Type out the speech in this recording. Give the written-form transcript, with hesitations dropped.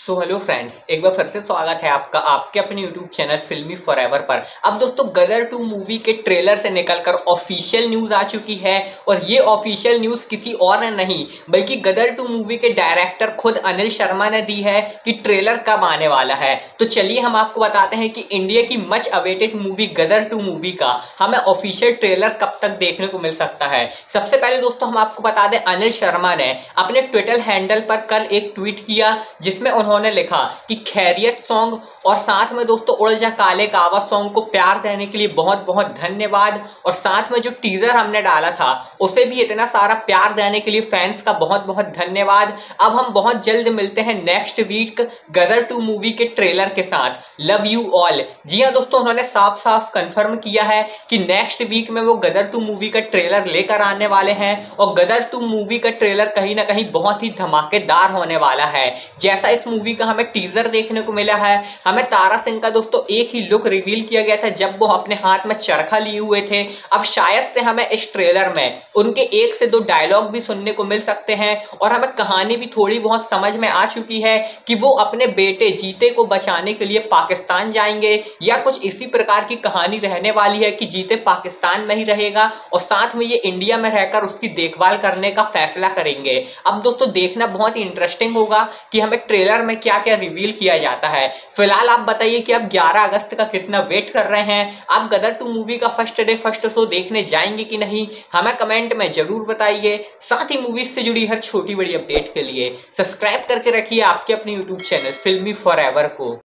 Hello friends, एक बार फिर से स्वागत है आपका आपके अपने यूट्यूब चैनल फिल्मी फॉरएवर पर। अब दोस्तों गदर 2 मूवी के ट्रेलर से निकलकर ऑफिशियल न्यूज आ चुकी है और ये ऑफिशियल न्यूज किसी और ने नहीं बल्कि गदर 2 मूवी के डायरेक्टर खुद अनिल शर्मा ने दी है कि ट्रेलर कब आने वाला है। तो चलिए हम आपको बताते हैं कि इंडिया की much awaited movie Gadar 2 movie का हमें ऑफिशियल ट्रेलर कब तक देखने को मिल सकता है। सबसे पहले दोस्तों हम आपको बता दें, अनिल शर्मा ने अपने ट्विटर हैंडल पर कल एक ट्वीट किया जिसमें उन्होंने लिखा कि खैरियत सॉन्ग और साथ में दोस्तों उड़ जा काले कावा सॉन्ग को प्यार देने के लिए बहुत बहुत धन्यवाद। और साथ में जो टीजर हमने डाला था उसे भी इतना सारा प्यार देने के लिए फैंस का बहुत बहुत धन्यवाद। अब हम बहुत जल्द मिलते हैं नेक्स्ट वीक गदर 2 मूवी के ट्रेलर के साथ। Love you all. जी हाँ दोस्तों, उन्होंने साफ साफ कंफर्म किया है कि नेक्स्ट वीक में वो गदर 2 मूवी का ट्रेलर लेकर आने वाले हैं और गदर 2 मूवी का ट्रेलर कहीं ना कहीं बहुत ही धमाकेदार होने वाला है। जैसा इस मूवी का हमें टीजर देखने को मिला है, हमें तारा सिंह का दोस्तों एक ही लुक रिवील किया गया था जब वो अपने हाथ में चरखा लिए हुए थे। अब शायद से हमें इस ट्रेलर में उनके 1 से 2 डायलॉग भी सुनने को मिल सकते हैं और हमें कहानी भी थोड़ी बहुत समझ में आ चुकी है कि वो अपने बेटे जीते को बचाने के लिए पाकिस्तान जाएंगे या कुछ इसी प्रकार की कहानी रहने वाली है कि जीते पाकिस्तान में ही रहेगा और साथ में ये इंडिया में रहकर उसकी देखभाल करने का फैसला करेंगे। अब दोस्तों देखना बहुत ही इंटरेस्टिंग होगा कि हमें ट्रेलर में क्या क्या रिवील किया जाता है। फिलहाल आप बताइए कि आप 11 अगस्त का कितना वेट कर रहे हैं। आप गदर 2 मूवी का फर्स्ट डे फर्स्ट शो देखने जाएंगे कि नहीं, हमें कमेंट में जरूर बताइए। साथ ही मूवीज से जुड़ी हर छोटी बड़ी अपडेट के लिए सब्सक्राइब करके रखिए आपके अपने यूट्यूब चैनल फिल्मी फॉरएवर को।